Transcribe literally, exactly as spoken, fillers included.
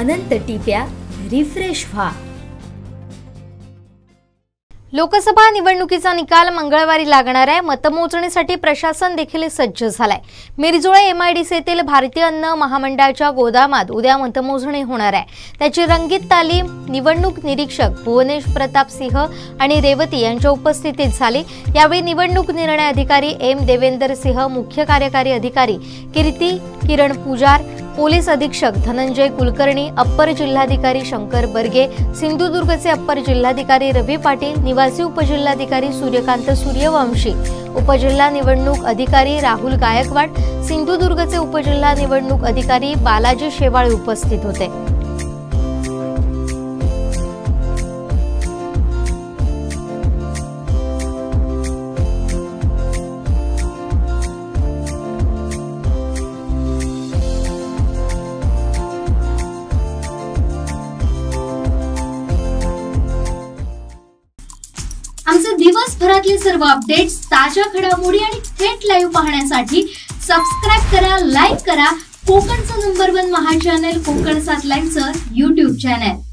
अनंत टिप्या refresh व्हा। लोकसभा निवडणुकीचा निकाल मंगळवारी लागणार आहे। मतमोजणीसाठी प्रशासन देखील सज्ज झालाय। मिरजोळे एमआयडीसी येथील भारतीय अन्न महामंडळाच्या गोदामात उद्या मतमोजणी होणार आहे। त्याची रंगीत तालीम निवडणूक निरीक्षक भुवनेश प्रताप सिंह आणि रेवती यांच्या उपस्थितीत झाली। यावेळी निवडणूक निर्णय अधिकारी एम देवेंद्र सिंह, मुख्य कार्यकारी अधिकारी कीर्ती किरण पुजार, पोलीस अधीक्षक धनंजय कुलकर्णी, अप्पर जिल्हाधिकारी शंकर बर्गे, सिंधुदुर्गचे अप्पर जिल्हाधिकारी रवी पाटील, निवासी उपजिल्हाधिकारी सूर्यकांत सूर्यवंशी, उपजिल्हा निवडणूक अधिकारी राहुल गायकवाड, सिंधुदुर्गचे उपजिल्हा निवडणूक अधिकारी बालाजी शेवाळे उपस्थित होते। आमचे दिवसभरातले सर्व अपडेट्स, ताज्या घडामोडी आणि थेट लाईव्ह पाहण्यासाठी सबस्क्राइब करा, लाईक करा कोकणचं नंबर वन महा चॅनल कोकण सात लाईव्हचं यूट्यूब चॅनल।